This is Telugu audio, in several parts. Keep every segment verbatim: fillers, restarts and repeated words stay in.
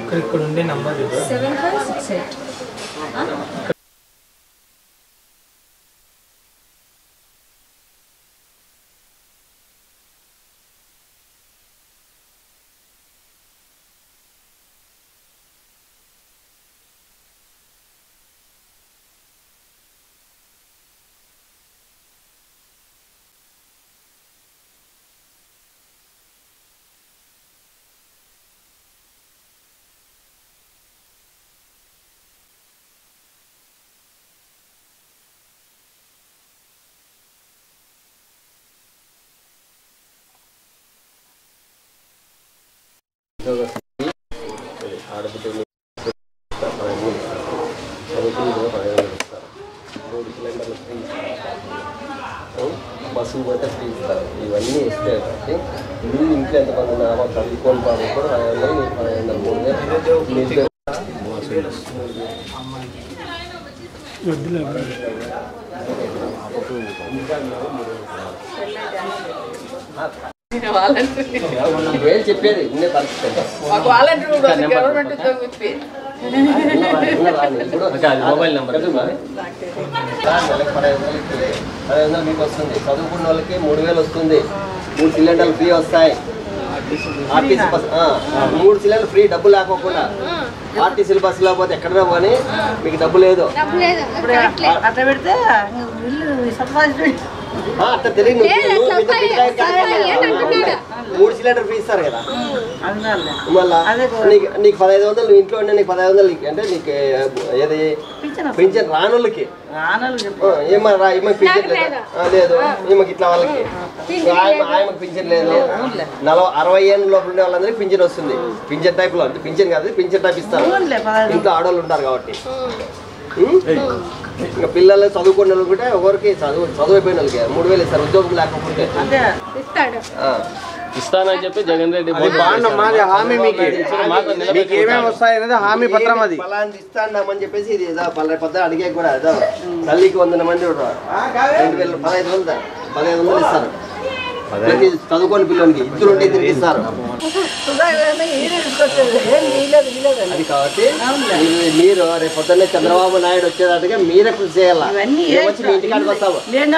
ఇక్కడ ఉండే number seven five six eight ఆడబిడ్డ మూడు సిలిండర్లు ఫ్రీ బస్సు పోతే ఫ్రీ ఇస్తారు. ఇవన్నీ ఇస్తే కాబట్టి మీరు ఇంట్లో ఎంతమంది ఉన్నారో చదువుకొని బాబు కూడా పదిహేను వందలు పదిహేను వందలు మూడు వేలు వేలు చెప్పేది ఉండే పరిస్థితి మొబైల్ నెంబర్ నెలకు పదహైదు వందలు పదహైదు వందలు మీకు వస్తుంది. చదువుకున్న వాళ్ళకి మూడు వేలు వస్తుంది. మూడు సిలిండర్లు ఫ్రీ వస్తాయి. ఆర్టీసీ బస్ మూడు సిలిండర్లు ఫ్రీ డబ్బు లేకోకుండా ఆర్టీసీ బస్సులో పోతే ఎక్కడ పోనీ మీకు డబ్బు లేదు. అట్లా పెడితే అట్లా తెలియదు. మూడు సిలిండర్ ఫ్రీ ఇస్తారు కదా. మళ్ళా నీకు నీకు పదహైదు వందలు నువ్వు ఇంట్లో ఉండే నీకు పదహైదు వందలు అంటే నీకు ఏది పింఛన్ రానోళ్ళకి ఏమో రా ఈమెకు పింఛన్ లేదా లేదు ఈమెకి ఇట్లా వాళ్ళకి ఆయనకు పింఛన్ లేదు. నలభై అరవై ఏళ్ళ లోపల ఉండే వాళ్ళందరికీ పింఛన్ వస్తుంది. పింఛన్ టైప్ లో అంటే పింఛన్ కాదు పింఛన్ టైప్ ఇస్తారు. ఇంట్లో ఆడవాళ్ళు ఉంటారు కాబట్టి. ఇంకా పిల్లలు చదువుకునే వాళ్ళు కూడా ఎవరికి చదువు చదువుపోయిన వాళ్ళకి మూడు వేలు ఇస్తారు. ఉద్యోగం లేకపోతే ఇస్తానని చెప్పి జగన్ రెడ్డి హామీ మీకు ఏమేమి వస్తాయనేది హామీ పత్రం. అది పలాంటి ఇస్తామని చెప్పేసి ఇది ఏదో పొద్దు అడిగే కూడా ఏదో తల్లికి వందల మంది రెండు వేలు పదహైదు వందలు పదహైదు వందలు ఇస్తారు. చదువుకోని పిల్లలకి ఇద్దరు ఉంటే ఇద్దరికి ఇస్తారు. అది కాబట్టి మీరు రేపు పొద్దున్నే చంద్రబాబు నాయుడు వచ్చేటట్టుగా మీరే కృషి చేయాలి. వచ్చి మీ ఇంటికాడికి వస్తాము.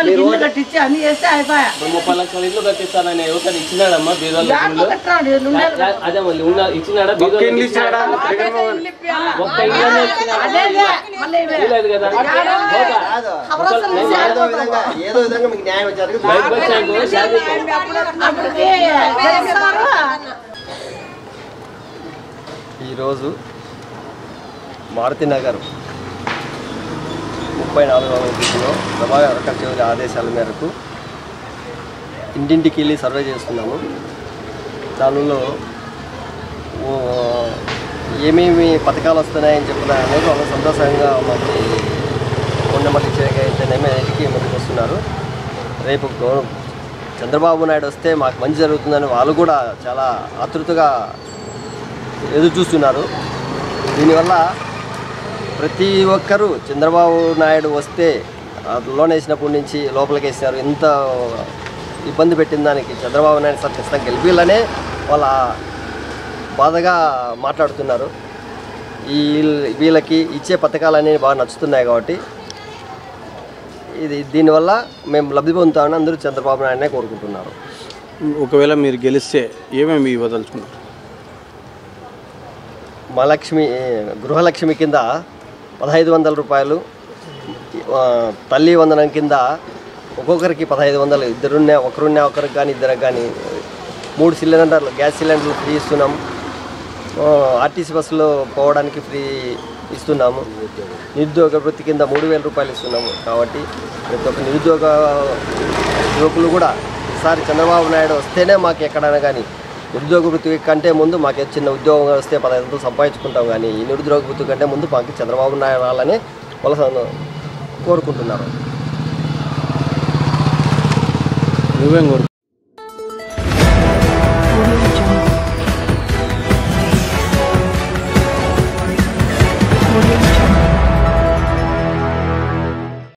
ముప్పై లక్షల ఇల్లు కట్టిస్తానని ఎవరికైనా ఇచ్చినాడమ్మా బీదోళ్ళ అదే మళ్ళీ ఉన్న ఇచ్చినాడా బీదోళ్ళు ఒక్క ఇల్లు లేదు కదా. ఏదో విధంగా ఏదో విధంగా మీకు న్యాయం వచ్చారు. ఈరోజు మారుతినగర్ ముప్పై నాలుగవ వీధిలో ప్రభాకర్ చౌదరి ఆదేశాల మేరకు ఇంటింటికి వెళ్ళి సర్వే చేస్తున్నాము. దానిలో ఏమేమి పథకాలు వస్తున్నాయని చెప్తున్నారనేది ఒక సంతోషంగా మాకు కొండమల్లి అయితేనేమి ఇంటికి ముందుకు వస్తున్నారు. రేపు చంద్రబాబు నాయుడు వస్తే మాకు మంచి జరుగుతుందని వాళ్ళు కూడా చాలా ఆతృతగా ఎదురు చూస్తున్నారు. దీనివల్ల ప్రతి ఒక్కరూ చంద్రబాబు నాయుడు వస్తే లోన్ వేసినప్పటి నుంచి లోపలికి వేసినారు. ఎంత ఇబ్బంది పెట్టిన దానికి చంద్రబాబు నాయుడు సార్ ఖచ్చితంగా గెలిపిల్లనే వాళ్ళ బాధగా మాట్లాడుతున్నారు. ఈ వీళ్ళకి ఇచ్చే పథకాలు అనేవి బాగా నచ్చుతున్నాయి కాబట్టి ఇది దీనివల్ల మేము లబ్ధి పొందుతామని అందరూ చంద్రబాబు నాయుడునే కోరుకుంటున్నారు. ఒకవేళ మీరు గెలిస్తే ఏమేమి ఇవ్వదలుచుకున్నారు? మహాలక్ష్మి గృహలక్ష్మి కింద పదహైదు వందల రూపాయలు, తల్లి వందనం కింద ఒక్కొక్కరికి పదహైదు వందలు, ఇద్దరున్నా ఒకరున్నా ఒకరికి కానీ ఇద్దరికి కానీ మూడు సిలిండర్లు గ్యాస్ సిలిండర్లు ఫ్రీ ఇస్తున్నాం. ఆర్టీసీ బస్సులో పోవడానికి ఫ్రీ ఇస్తున్నాము. నిరుద్యోగ వృత్తి కింద మూడు వేల రూపాయలు ఇస్తున్నాము. కాబట్టి ప్రతి ఒక్క నిరుద్యోగ యువకులు కూడా ఈసారి చంద్రబాబు నాయుడు వస్తేనే మాకు ఎక్కడైనా కానీ నిరుద్యోగ వృత్తి కంటే ముందు మాకు చిన్న ఉద్యోగం వస్తే పదహైదు వందలు సంపాదించుకుంటాం. కానీ ఈ నిరుద్యోగ వృత్తి కంటే ముందు మాకు చంద్రబాబు నాయుడు రావాలని వాళ్ళు కోరుకుంటున్నారు. నువ్వేం కోరు